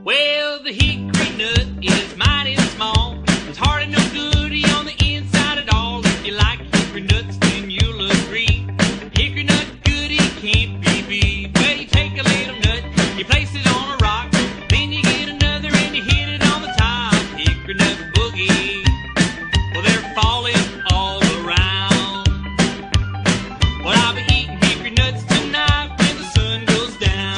Well, the hickory nut is mighty small. It's hard and no goody on the inside at all. If you like hickory nuts, then you'll agree. Hickory nut goody can't be beat. Well, you take a little nut, you place it on a rock, then you get another and you hit it on the top. Hickory nut boogie. Well, they're falling all around. Well, I'll be eating hickory nuts tonight when the sun goes down.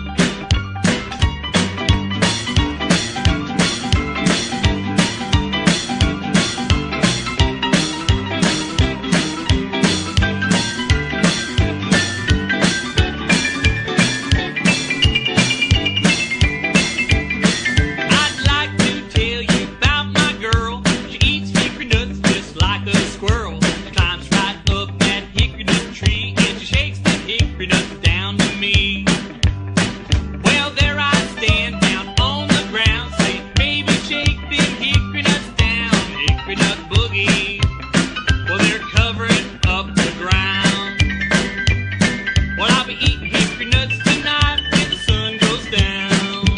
I'd like to tell you about my girl. She eats hickory nuts just like a squirrel. She climbs right up that hickory nut tree and she shakes the hickory nuts down to me. Well, there I stand down on the ground, say, baby, shake them hickory nuts down, hickory nut boogie. Well, they're covering up the ground. Well, I'll be eating hickory nuts tonight when the sun goes down.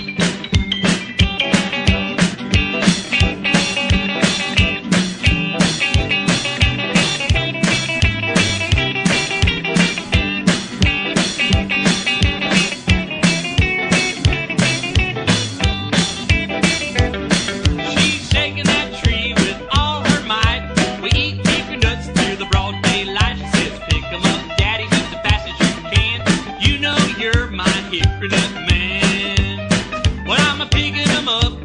She's shaking that tree with all her might. We eat hickory nuts through the broad daylight. She says, pick 'em up, daddy, just as fast as you can. You know you're my hickory nut man. Well, I'm a picking 'em up